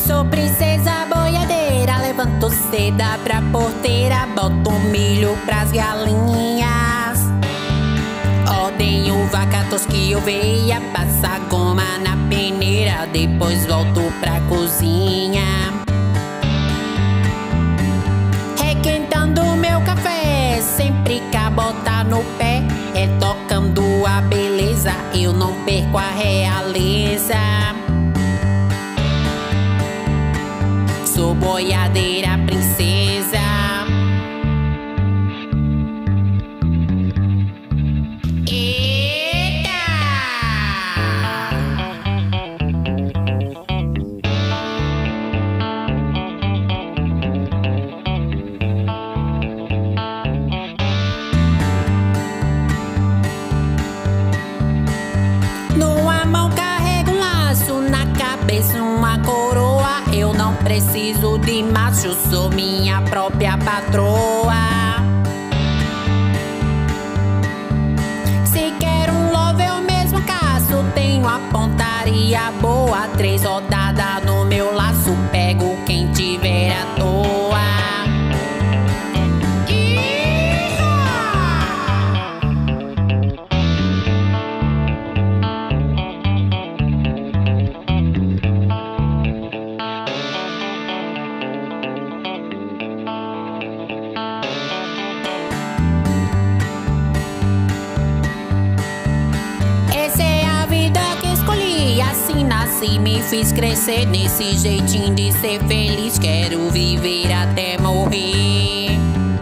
Sou princesa boiadeira, levanto cedo, abro a porteira, boto milho pras galinhas. Ordenho vaca, tosquio, oveia, passa goma na peneira, depois volto pra cozinha. Requentando meu café, sempre cabota no pé, retocando a beleza, eu não perco a realeza. Sou boiadeira princesa. Eita! Numa mão carrego um laço, na cabeça uma coroa. Eu não preciso de macho, sou minha própria patroa. Se quero um love eu mesmo caço, tenho a pontaria boa. 3 rodadas no meu laço, pego quem tiver à toa. Assim nasci, me fiz crescer nesse jeitinho de ser feliz. Quero viver até morrer.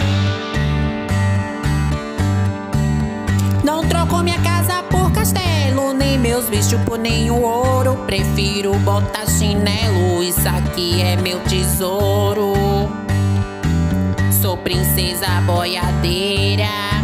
Não troco minha casa por castelo, nem meus bichos por nenhum ouro. Prefiro botar chinelo, isso aqui é meu tesouro. Sou princesa boiadeira.